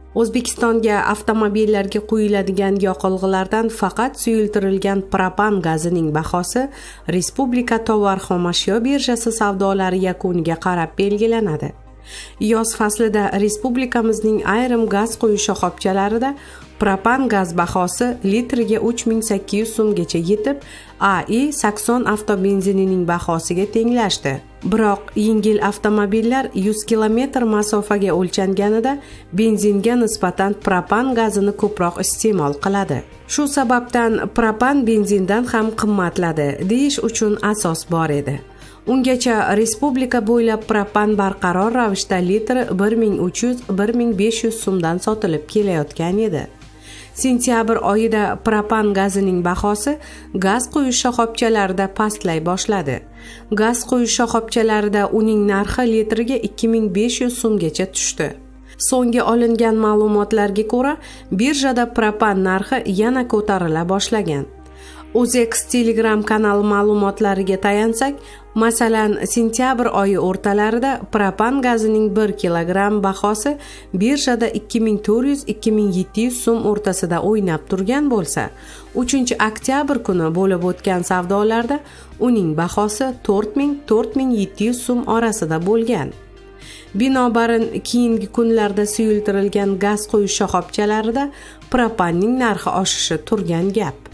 O'zbekistonga avtomobillarga quyiladigan yoqilg'ilardan faqat suyultirilgan propan gazining bahosi Respublika tovar xomashyo birjasi savdolari yakuniga qarab belgilanadi. Yoz faslida respublikamizning ayrim gaz quyish shoxobchalarida propan gaz bahosi litriga 3800 so'mgacha yetib, AI Sakson avtobenzinining bahosiga tenglashdi. Biroq yengil avtomobillar 100 km masofaga o'lchanganida benzinga nisbatan propan gazini ko'proq iste'mol qiladi. Shu sababdan propan benzindan ham qimmatladi deyish uchun asos bor edi. Ungacha respublika bo'ylab propan barqaror ravishda litri 1300-1500 so'mdan sotilib kelayotgan edi. Sentyabr oyida propan gazining bahosi gaz quyish shoxobchalarida pastlay boshladi. Gaz quyish shoxobchalarida uning narxi litriga 2500 so'mgacha tushdi. So'nggi olingan ma'lumotlarga ko'ra, birjada propan narxi yana ko'tarila boshlagan. O'zex Telegram kanal ma'lumotlariga tayansak, masalan, sentyabr oyi o'rtalarida propan gazining 1 kilogramm bahosi birjada 2400-2700 so'm o'rtasida o'ynab turgan bo'lsa, 3-oktyabr kuni bo'lib o'tgan savdolarda uning bahosi 4000-4700 so'm orasida bo'lgan. Binobarin keyingi kunlarda suyultirilgan gaz quyish shoxobchalarida propanning narxi oshishi turgan gap.